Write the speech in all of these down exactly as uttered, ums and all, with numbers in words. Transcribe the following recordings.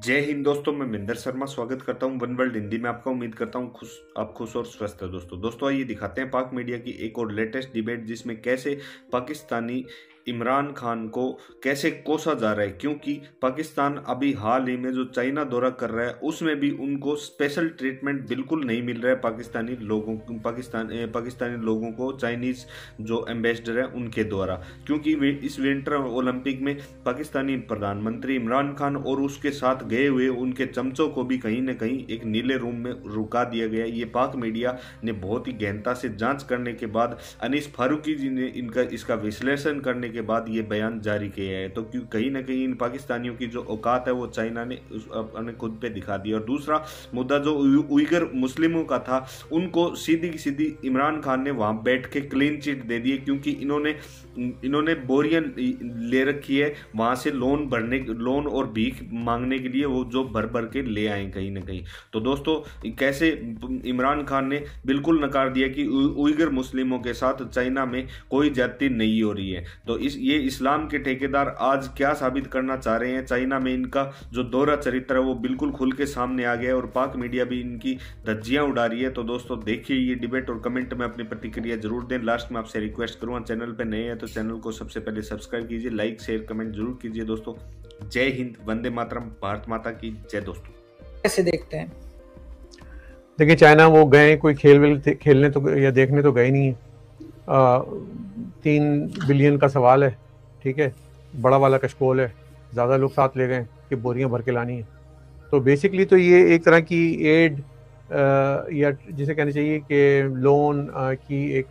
जय हिंद दोस्तों, मैं मिंदर शर्मा स्वागत करता हूं वन वर्ल्ड हिंदी में आपका। उम्मीद करता हूं खुश आप खुश और स्वस्थ है। दोस्तों दोस्तों आइए दिखाते हैं पाक मीडिया की एक और लेटेस्ट डिबेट, जिसमें कैसे पाकिस्तानी इमरान खान को कैसे कोसा जा रहा है, क्योंकि पाकिस्तान अभी हाल ही में जो चाइना दौरा कर रहा है उसमें भी उनको स्पेशल ट्रीटमेंट बिल्कुल नहीं मिल रहा है पाकिस्तानी लोगों पाकिस्तान पाकिस्तानी लोगों को चाइनीज जो एम्बेसडर है उनके द्वारा। क्योंकि वे इस विंटर ओलंपिक में पाकिस्तानी प्रधानमंत्री इमरान खान और उसके साथ गए हुए उनके चमचों को भी कहीं ना कहीं एक नीले रूम में रुका दिया गया। ये पाक मीडिया ने बहुत ही गहनता से जांच करने के बाद अनीस फारूकी जी ने इनका इसका विश्लेषण करने के बाद ये बयान जारी किया है। तो क्यों कहीं ना कहीं इन पाकिस्तानियों की जो औकात है वो चाइना ने अपने खुद पे दिखा दी। और दूसरा मुद्दा जो उइगर मुस्लिमों का था, उनको सीधी सीधी इमरान खान ने वहां बैठ के क्लीन चिट दे दी, क्योंकि इन्होंने इन्होंने बोरियां ले रखी है वहां से लोन भरने लोन और भीख मांगने के लिए, वो जो भर भर के ले आए कहीं ना कहीं। तो दोस्तों कैसे इमरान खान ने बिल्कुल नकार दिया कि उइगर मुस्लिमों के साथ चाइना में कोई ज्यादती नहीं हो रही है। तो इस ये इस्लाम के ठेकेदार आज क्या साबित करना चाह रहे हैं, चाइना में इनका जो दोहरा चरित्र है वो बिल्कुल खुल के सामने आ गया है और पाक मीडिया भी इनकी धज्जियां उड़ा रही है। तो दोस्तों देखिए ये डिबेट और कमेंट में अपनी प्रतिक्रिया जरूर दें। लास्ट में आपसे रिक्वेस्ट करूंगा, चैनल पर नए हैं तो चैनल को सबसे पहले सब्सक्राइब कीजिए, लाइक शेयर कमेंट जरूर कीजिए। दोस्तों जय हिंद, वंदे मातरम, भारत माता की जय। दोस्तों कैसे देखते हैं? देखिए, चाइना वो गए कोई खेल वेल खेलने तो या देखने तो गए नहीं है। आ, तीन बिलियन का सवाल है, ठीक है, बड़ा वाला कशकोल है, ज़्यादा लोग साथ ले गए कि बोरियां भर के लानी है। तो बेसिकली तो ये एक तरह की एड या जिसे कहना चाहिए कि लोन की एक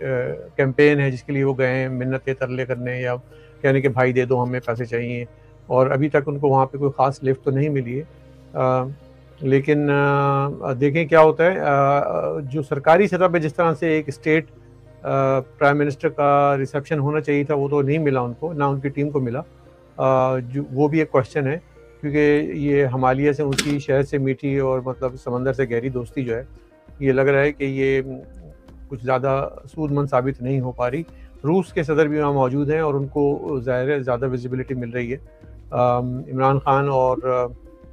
कैंपेन है, जिसके लिए वो गए हैं मिन्नतें तरले करने या कहने के भाई दे दो हमें पैसे चाहिए। और अभी तक उनको वहाँ पे कोई ख़ास लिफ्ट तो नहीं मिली है। आ, लेकिन आ, देखें क्या होता है। आ, जो सरकारी सतह पे जिस तरह से एक स्टेट प्राइम मिनिस्टर का रिसेप्शन होना चाहिए था वो तो नहीं मिला उनको, ना उनकी टीम को मिला। आ, जो वो भी एक क्वेश्चन है, क्योंकि ये हिमालय से ऊंची, शहर से मीठी और मतलब समंदर से गहरी दोस्ती जो है, ये लग रहा है कि ये कुछ ज़्यादा सूदमंद साबित नहीं हो पा रही। रूस के सदर भी वहाँ मौजूद हैं और उनको ज़ाहिर है ज़्यादा विजिबिलिटी मिल रही है। इमरान खान और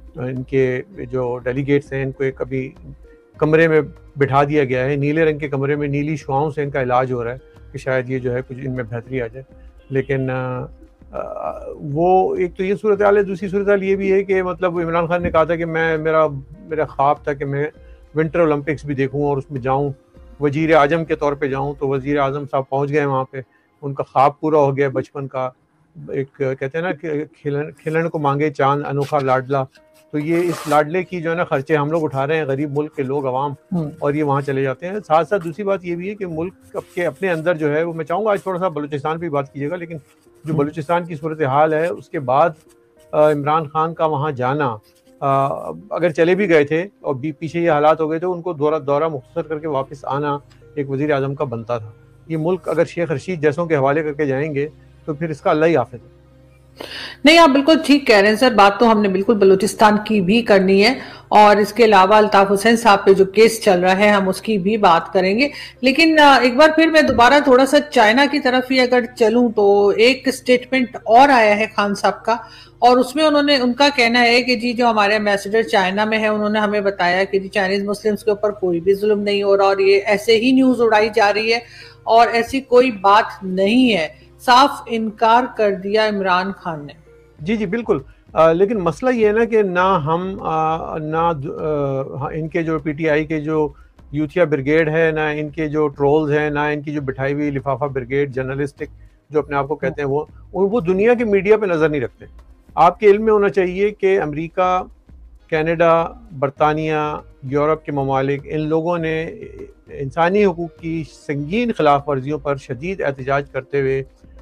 इनके जो डेलीगेट्स हैं इनको एक अभी कमरे में बिठा दिया गया है, नीले रंग के कमरे में, नीली शुआओं से इनका इलाज हो रहा है कि शायद ये जो है कुछ इनमें बेहतरी आ जाए। लेकिन आ, आ, वो एक तो ये सूरत हाल है। दूसरी सूरत हाल ये भी है कि मतलब इमरान खान ने कहा था कि मैं मेरा मेरा ख्वाब था कि मैं विंटर ओलंपिक्स भी देखूं और उसमें जाऊं, वजीर आजम के तौर पे जाऊं। तो वजीर आजम साहब पहुंच गए वहाँ पे, उनका ख्वाब पूरा हो गया बचपन का। एक कहते हैं ना कि खिलन खिलन को मांगे चांद अनोखा लाडला। तो ये इस लाडले की जो है ना खर्चे हम लोग उठा रहे हैं, गरीब मुल्क के लोग अवाम, और ये वहाँ चले जाते हैं। साथ साथ दूसरी बात ये भी है कि मुल्क के अपने अंदर जो है वो, मैं चाहूँगा आज थोड़ा सा बलूचिस्तान पर बात कीजिएगा, लेकिन जो बलूचिस्तान की सूरत हाल है उसके बाद इमरान खान का वहाँ जाना, आ, अगर चले भी गए थे और भी पीछे ये हालात हो गए थे, उनको दौरा दौरा मुख्तसर करके वापस आना एक वजीर आजम का बनता था। ये मुल्क अगर शेख रशीद जैसों के हवाले करके जाएंगे तो फिर इसका अल्लाह ही हाफिज़ है। नहीं, आप बिल्कुल ठीक कह रहे हैं सर। बात तो हमने बिल्कुल बलूचिस्तान की भी करनी है और इसके अलावा अल्ताफ हुसैन साहब पे जो केस चल रहा है हम उसकी भी बात करेंगे। लेकिन एक बार फिर मैं दोबारा थोड़ा सा चाइना की तरफ ही अगर चलूं तो एक स्टेटमेंट और आया है खान साहब का, और उसमें उन्होंने उनका कहना है कि जी जो हमारे एम्बेसडर चाइना में है उन्होंने हमें बताया कि जी चाइनीज मुस्लिम्स के ऊपर कोई भी जुल्म नहीं हो रहा और ये ऐसे ही न्यूज उड़ाई जा रही है और ऐसी कोई बात नहीं है। साफ इनकार कर दिया इमरान खान ने। जी जी बिल्कुल। आ, लेकिन मसला ये है ना कि ना हम आ, ना आ, इनके जो पीटीआई के जो यूथिया ब्रिगेड है, ना इनके जो ट्रोल्स हैं, ना इनकी जो बिठाई हुई लिफाफा ब्रिगेड जर्नलिस्टिक जो अपने आप को कहते हैं, वो वो दुनिया की मीडिया पे नज़र नहीं रखते। आपके इल्म में होना चाहिए कि अमेरिका, कनाडा, बरतानिया, यूरोप के ममालिक, इन लोगों ने इंसानी हकूक़ की संगीन खिलाफ वर्जियों पर शदीद एहतजाज करते हुए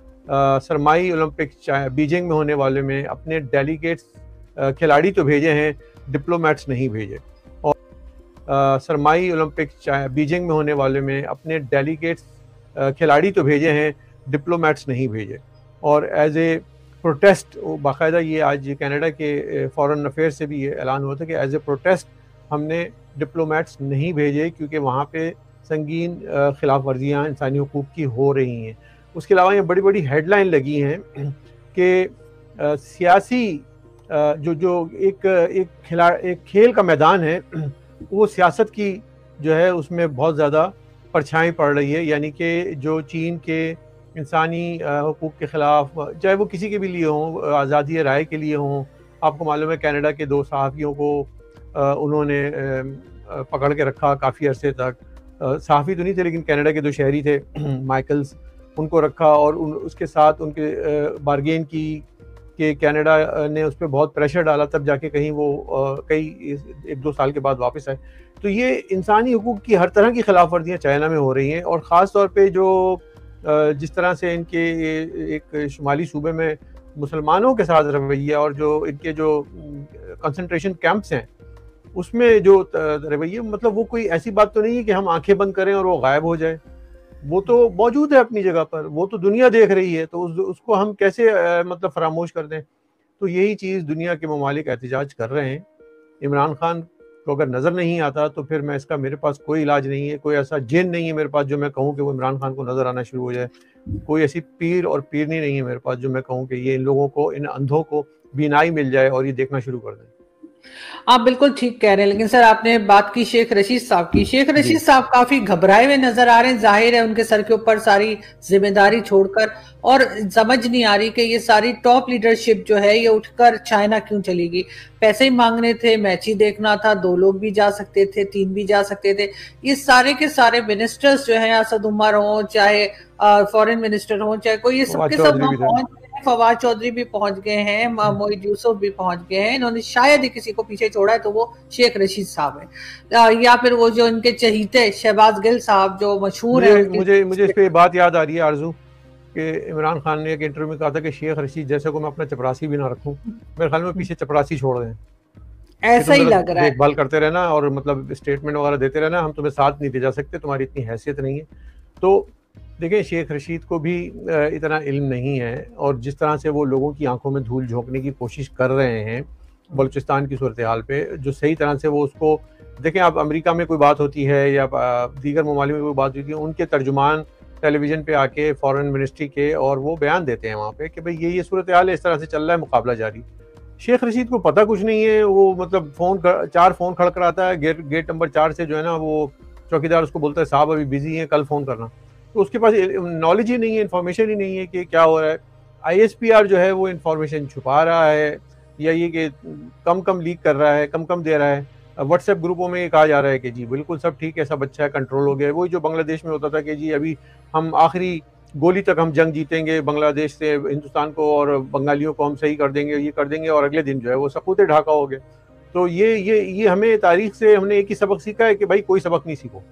सरमाई ओलंपिक बीजिंग में होने वाले में अपने डेलीगेट्स, खिलाड़ी तो भेजे हैं, डिप्लोमेट्स नहीं भेजे। और सरमाई ओलंपिक बीजिंग में होने वाले में अपने डेलीगेट्स, खिलाड़ी तो भेजे हैं, डिप्लोमेट्स नहीं भेजे। और एज ए प्रोटेस्ट, बाकायदा ये आज कनाडा के फॉरेन अफेयर्स से भी ये ऐलान हुआ था कि एज ए प्रोटेस्ट हमने डिप्लोमेट्स नहीं भेजे, क्योंकि वहाँ पे संगीन खिलाफ वर्जियाँ इंसानी हकूक़ की हो रही हैं। उसके अलावा ये बड़ी बड़ी हेडलाइन लगी हैं कि सियासी जो जो एक एक खिला एक खेल का मैदान है, वो सियासत की जो है उसमें बहुत ज़्यादा परछाई पड़ रही है। यानी कि जो चीन के इंसानी हुकूक के ख़िलाफ़, चाहे वो किसी के भी लिए हों, आज़ादी राय के लिए हों। आपको मालूम है कनाडा के दो सहाफ़ियों को उन्होंने पकड़ के रखा काफ़ी अरसे तक। सहाफ़ी तो नहीं थे लेकिन कनाडा के दो शहरी थे माइकल्स, उनको रखा और उन उसके साथ उनके बारगेन की कि कनाडा ने उस पर बहुत प्रेशर डाला, तब जाके कहीं वो कई एक दो साल के बाद वापस आए। तो ये इंसानी हुकूक की हर तरह की खिलाफ वर्जियाँ चाइना में हो रही हैं। और ख़ास तौर पे जो जिस तरह से इनके एक शुमाली सूबे में मुसलमानों के साथ रवैया और जो इनके जो कंसंट्रेशन कैंप्स हैं उसमें जो रवैया, मतलब वो कोई ऐसी बात तो नहीं है कि हम आंखें बंद करें और वो गायब हो जाए। वो तो मौजूद है अपनी जगह पर, वो तो दुनिया देख रही है, तो उस, उसको हम कैसे आ, मतलब फरामोश कर दें। तो यही चीज़ दुनिया के ममालिक एहतजाज कर रहे हैं। इमरान खान को अगर नज़र नहीं आता तो फिर मैं इसका, मेरे पास कोई इलाज नहीं है, कोई ऐसा जिन नहीं है मेरे पास जो मैं कहूँ कि वो इमरान खान को नज़र आना शुरू हो जाए। कोई ऐसी पीर और पीरनी नहीं है मेरे पास जो मैं कहूँ कि ये इन लोगों को, इन अंधों को बीनाई मिल जाए और ये देखना शुरू कर दें। आप बिल्कुल ठीक कह रहे हैं, लेकिन सर आपने बात की शेख रशीद साहब की। शेख रशीद साहब काफी घबराए हुए नजर आ रहे हैं। जाहिर है उनके सर के ऊपर सारी जिम्मेदारी छोड़कर, और समझ नहीं आ रही कि ये सारी टॉप लीडरशिप जो है ये उठकर चाइना क्यों चली गई। पैसे ही मांगने थे, मैच ही देखना था, दो लोग भी जा सकते थे, तीन भी जा सकते थे। ये सारे के सारे मिनिस्टर्स जो है, असद उमर हो, चाहे फॉरेन मिनिस्टर हो, चाहे कोई, ये सबके सब वहां पहुंच, फवाद चौधरी भी पहुंच गए हैं, मोहित यूसुफ भी पहुंच गए हैं। इन्होंने शायद ही किसी को पीछे छोड़ा है तो वो शेख रशीद साहब है, या फिर वो जो इनके चहीते शहबाज गिल साहब जो मशहूर है। मुझे मुझे इस पे बात याद आ रही है आरजू कि इमरान खान ने एक इंटरव्यू में कहा था कि शेख रशीद जैसे को मैं अपना चपरासी भी ना रखूं। मेरे ख्याल में पीछे चपरासी छोड़ दें, ऐसा ही लग रहा है। देखभाल करते रहना और मतलब स्टेटमेंट वगैरह देते रहना, हम तुम्हें साथ नहीं दे जा सकते, तुम्हारी इतनी हैसियत नहीं है। तो देखिए शेख रशीद को भी इतना इल्म नहीं है, और जिस तरह से वो लोगों की आंखों में धूल झोंकने की कोशिश कर रहे हैं बलूचिस्तान की सूरत हाल पे, जो सही तरह से वो उसको देखें। आप अमेरिका में कोई बात होती है या दीगर ममालिक में कोई बात होती है, उनके तर्जुमान टेलीविज़न पे आके फॉरेन मिनिस्ट्री के, और वो बयान देते हैं वहाँ पे कि भाई ये ये सूरत हाल है, इस तरह से चल रहा है, मुकाबला जारी। शेख रशीद को पता कुछ नहीं है। वो मतलब फ़ोन कर, चार फ़ोन खड़खड़ाता है, गेट गेट नंबर चार से जो है ना, वो चौकीदार उसको बोलता है साहब अभी बिजी हैं, कल फ़ोन करना। तो उसके पास नॉलेज ही नहीं है, इन्फॉर्मेशन ही नहीं है कि क्या हो रहा है। आई एस पी आर जो है वो इन्फॉर्मेशन छुपा रहा है, या ये कि कम कम लीक कर रहा है, कम कम दे रहा है। व्हाट्सएप ग्रुपों में ये कहा जा रहा है कि जी बिल्कुल सब ठीक है, सब अच्छा है, कंट्रोल हो गया है। वही जो बांग्लादेश में होता था कि जी अभी हम आखिरी गोली तक हम जंग जीतेंगे, बांग्लादेश से हिंदुस्तान को और बंगालियों को हम सही कर देंगे, ये कर देंगे, और अगले दिन जो है वो सकूते ढाका हो गए। तो ये ये ये हमें तारीख से हमने एक ही सबक सीखा है कि भाई कोई सबक नहीं सीखो।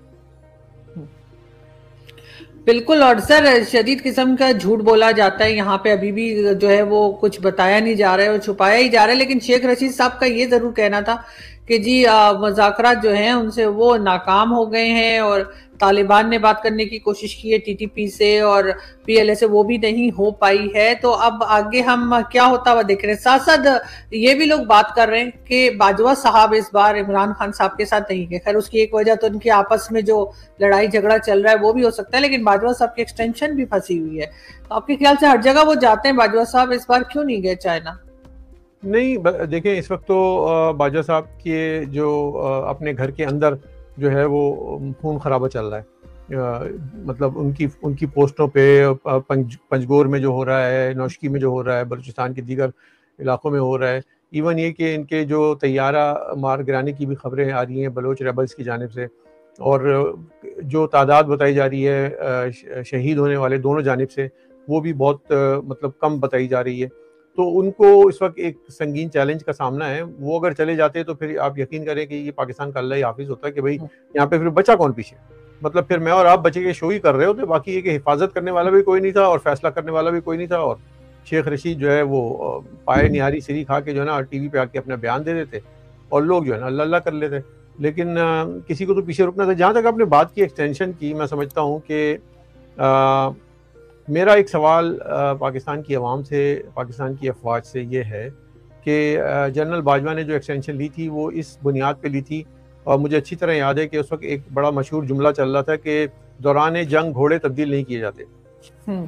बिल्कुल। और सर शदीद किस्म का झूठ बोला जाता है यहाँ पे, अभी भी जो है वो कुछ बताया नहीं जा रहा है और छुपाया ही जा रहा है। लेकिन शेख रशीद साहब का ये जरूर कहना था कि जी मुज़ाकरात जो हैं उनसे वो नाकाम हो गए हैं, और तालिबान ने बात करने की कोशिश की है टीटीपी से और पीएलए से, वो भी नहीं हो पाई है। तो अब आगे हम क्या होता हुआ देख रहे हैं। साथ साथ ये भी लोग बात कर रहे हैं कि बाजवा साहब इस बार इमरान खान साहब के साथ नहीं गए। खैर उसकी एक वजह तो उनकी आपस में जो लड़ाई झगड़ा चल रहा है वो भी हो सकता है, लेकिन बाजवा साहब की एक्सटेंशन भी फंसी हुई है। तो आपके ख्याल से हर जगह वो जाते हैं बाजवा साहब, इस बार क्यों नहीं गए चाइना? नहीं देखें, इस वक्त तो बाजवा साहब के जो अपने घर के अंदर जो है वो खून खराबा चल रहा है। आ, मतलब उनकी उनकी पोस्टों पे पंज, पंजगोर में जो हो रहा है, नौशकी में जो हो रहा है, बलूचिस्तान के दीगर इलाकों में हो रहा है। इवन ये कि इनके जो तैयारा मार गिराने की भी खबरें आ रही हैं बलोच रेबल्स की जानिब से, और जो तादाद बताई जा रही है शहीद होने वाले दोनों जानिब से, वो भी बहुत मतलब कम बताई जा रही है। तो उनको इस वक्त एक संगीन चैलेंज का सामना है। वो अगर चले जाते तो फिर आप यकीन करें कि ये पाकिस्तान का अल्लाह ही हाफिज होता है कि भाई यहाँ पे फिर बचा कौन पीछे। मतलब फिर मैं और आप बचे के शो ही कर रहे हो, तो बाकी ये कि हिफाजत करने वाला भी कोई नहीं था और फैसला करने वाला भी कोई नहीं था। और शेख रशीद जो है वो पाए निहारी सिरी खा के जो है ना टीवी पे आके अपना बयान दे देते और लोग जो है ना अल्लाह अल्लाह कर लेते। लेकिन आ, किसी को तो पीछे रुकना था। जहाँ तक आपने बात की एक्सटेंशन की, मैं समझता हूँ कि मेरा एक सवाल आ, पाकिस्तान की आवाम से, पाकिस्तान की अफवाज से ये है कि जनरल बाजवा ने जो एक्सटेंशन ली थी वो इस बुनियाद पे ली थी, और मुझे अच्छी तरह याद है कि उस वक्त एक बड़ा मशहूर जुमला चल रहा था कि दौरान जंग घोड़े तब्दील नहीं किए जाते।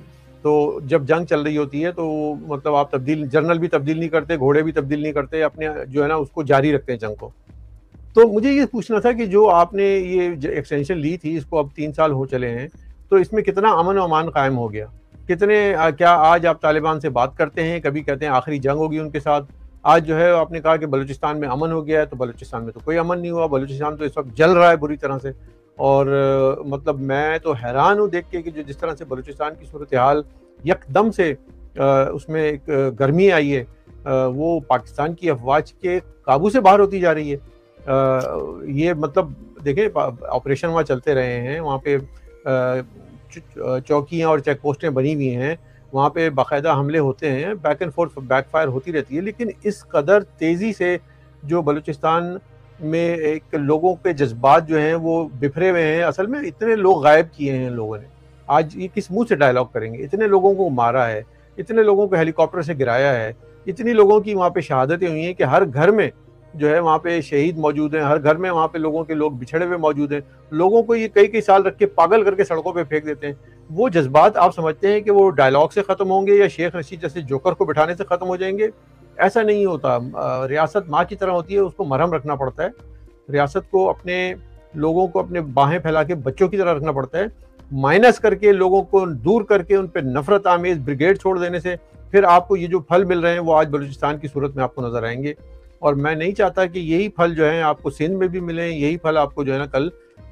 तो जब जंग चल रही होती है तो मतलब आप तब्दील जनरल भी तब्दील नहीं करते, घोड़े भी तब्दील नहीं करते, अपने जो है ना उसको जारी रखते हैं जंग को। तो मुझे ये पूछना था कि जो आपने ये एक्सटेंशन ली थी, इसको अब तीन साल हो चले हैं, तो इसमें कितना अमन और अमान कायम हो गया? कितने क्या आज आप तालिबान से बात करते हैं? कभी कहते हैं आखिरी जंग होगी उनके साथ, आज जो है आपने कहा कि बलूचिस्तान में अमन हो गया है, तो बलूचिस्तान में तो कोई अमन नहीं हुआ। बलूचिस्तान तो इस वक्त जल रहा है बुरी तरह से। और मतलब मैं तो हैरान हूँ देख के कि जो जिस तरह से बलूचिस्तान की सूरत हाल यकदम से आ, उसमें एक गर्मी आई है, आ, वो पाकिस्तान की अफवाज के काबू से बाहर होती जा रही है। आ, ये मतलब देखें, ऑपरेशन वहाँ चलते रहे हैं, वहाँ पे चौकियाँ और चेक पोस्टें बनी हुई हैं, वहाँ पे बाकायदा हमले होते हैं, बैक एंड फोर्थ बैकफायर होती रहती है। लेकिन इस कदर तेज़ी से जो बलूचिस्तान में एक लोगों के जज्बात जो हैं वो बिखरे हुए हैं, असल में इतने लोग गायब किए हैं लोगों ने, आज ये किस मुंह से डायलॉग करेंगे? इतने लोगों को मारा है, इतने लोगों को हेलीकॉप्टर से गिराया है, इतनी लोगों की वहाँ पे शहादतें हुई हैं कि हर घर में जो है वहाँ पे शहीद मौजूद हैं, हर घर में वहाँ पे लोगों के लोग बिछड़े हुए मौजूद हैं। लोगों को ये कई कई साल रख के पागल करके सड़कों पे फेंक देते हैं। वो जज्बात आप समझते हैं कि वो डायलॉग से ख़त्म होंगे या शेख रशीद जैसे जोकर को बिठाने से ख़त्म हो जाएंगे? ऐसा नहीं होता। रियासत माँ की तरह होती है, उसको मरहम रखना पड़ता है। रियासत को अपने लोगों को अपने बाहें फैला के बच्चों की तरह रखना पड़ता है। माइनस करके लोगों को दूर करके उन पर नफरत आमेज ब्रिगेड छोड़ देने से फिर आपको ये जो फल मिल रहे हैं वो आज बलूचिस्तान की सूरत में आपको नजर आएंगे। और मैं नहीं चाहता कि यही फल जो है आपको सिंध में भी मिले, यही फल आपको जो है ना कल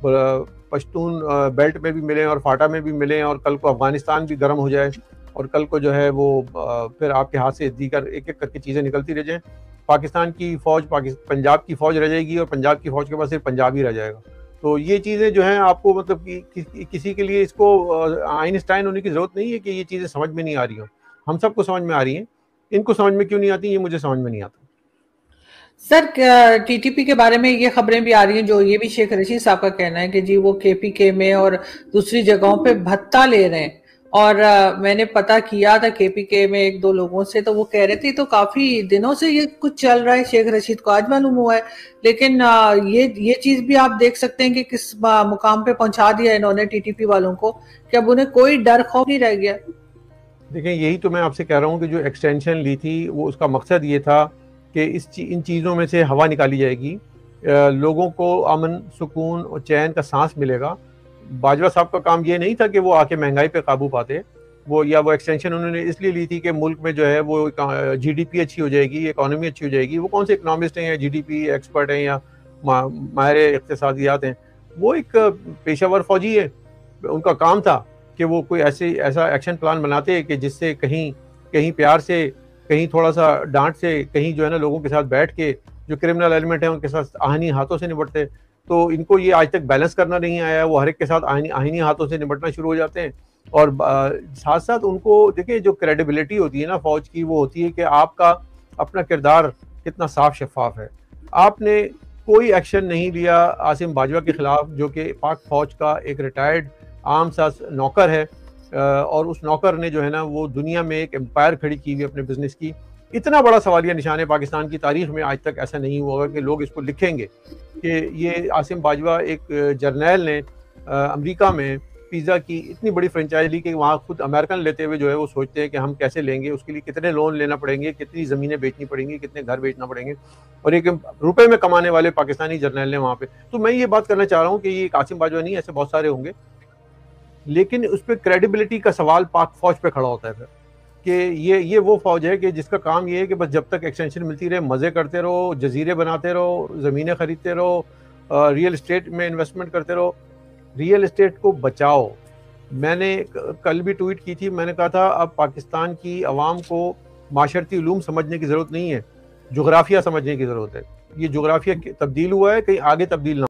पश्तून बेल्ट में भी मिले और फाटा में भी मिले, और कल को अफगानिस्तान भी गर्म हो जाए, और कल को जो है वो फिर आपके हाथ से दीगर एक एक करके चीज़ें निकलती रह जाएं। पाकिस्तान की फ़ौज पंजाब की फ़ौज रह जाएगी और पंजाब की फ़ौज के पास सिर्फ पंजाब ही रह जाएगा। तो ये चीज़ें जो हैं आपको मतलब कि, कि, किसी के लिए इसको आइंस्टाइन होने की ज़रूरत नहीं है कि ये चीज़ें समझ में नहीं आ रही हो। हम सबको समझ में आ रही हैं, इनको समझ में क्यों नहीं आती ये मुझे समझ में नहीं आता। सर, टीटीपी के बारे में ये खबरें भी आ रही हैं, जो ये भी शेख रशीद साहब का कहना है कि जी वो केपीके में और दूसरी जगहों पे भत्ता ले रहे हैं। और आ, मैंने पता किया था केपीके में एक दो लोगों से, तो वो कह रहे थे तो काफी दिनों से ये कुछ चल रहा है, शेख रशीद को आज मालूम हुआ है। लेकिन आ, ये ये चीज भी आप देख सकते हैं कि किस मुकाम पे पहुंचा दिया इन्होंने टीटीपी वालों को कि अब उन्हें कोई डर खौफ नहीं रह गया। देखें, यही तो मैं आपसे कह रहा हूँ कि जो एक्सटेंशन ली थी वो उसका मकसद ये था कि इस ची, इन चीज़ों में से हवा निकाली जाएगी, लोगों को अमन सुकून और चैन का सांस मिलेगा। बाजवा साहब का काम ये नहीं था कि वो आके महंगाई पे काबू पाते, वो या वो एक्सटेंशन उन्होंने इसलिए ली थी कि मुल्क में जो है वो जीडीपी अच्छी हो जाएगी, इकोनॉमी अच्छी हो जाएगी। वो कौन से इकोनॉमिस्ट हैं या जीडीपी एक्सपर्ट हैं या माहिर इक़्तिसादियात हैं? वो एक पेशावर फौजी है, उनका काम था कि वो कोई ऐसे ऐसा एक्शन प्लान बनाते कि जिससे कहीं कहीं प्यार से, कहीं थोड़ा सा डांट से, कहीं जो है ना लोगों के साथ बैठ के जो क्रिमिनल एलिमेंट है उनके साथ आहिनी हाथों से निपटते। तो इनको ये आज तक बैलेंस करना नहीं आया, वो हर एक के साथ आहिनी आहिनी हाथों से निपटना शुरू हो जाते हैं। और साथ साथ उनको देखिए, जो क्रेडिबिलिटी होती है ना फौज की, वो होती है कि आपका अपना किरदार कितना साफ शफाफ है। आपने कोई एक्शन नहीं लिया आसिम बाजवा के खिलाफ, जो कि पाक फौज का एक रिटायर्ड आम सा नौकर है, और उस नौकर ने जो है ना वो दुनिया में एक एम्पायर खड़ी की हुई अपने बिजनेस की। इतना बड़ा सवालिया निशान है पाकिस्तान की तारीख में, आज तक ऐसा नहीं हुआ कि लोग इसको लिखेंगे कि ये आसिम बाजवा एक जर्नैल ने अमेरिका में पिज़्ज़ा की इतनी बड़ी फ्रेंचाइज ली कि वहाँ खुद अमेरिकन लेते हुए जो है वो सोचते हैं कि हम कैसे लेंगे, उसके लिए कितने लोन लेना पड़ेंगे, कितनी ज़मीनें बेचनी पड़ेंगी, कितने घर बेचना पड़ेंगे, और एक रुपए में कमाने वाले पाकिस्तानी जर्नैल ने वहाँ पे। तो मैं ये बात करना चाह रहा हूँ कि ये आसिम बाजवा नहीं, ऐसे बहुत सारे होंगे, लेकिन उस पर क्रेडिबिलिटी का सवाल पाक फौज पे खड़ा होता है फिर कि ये ये वो फौज है कि जिसका काम ये है कि बस जब तक एक्सटेंशन मिलती रहे मज़े करते रहो, जजीरे बनाते रहो, ज़मीनें खरीदते रहो, रियल इस्टेट में इन्वेस्टमेंट करते रहो। रियल इस्टेट को बचाओ। मैंने कल भी ट्वीट की थी, मैंने कहा था अब पाकिस्तान की आवाम को माशरती उलूम समझने की ज़रूरत नहीं है, जोग्राफिया समझने की ज़रूरत है। ये जोग्राफिया तब्दील हुआ है, कहीं आगे तब्दील ना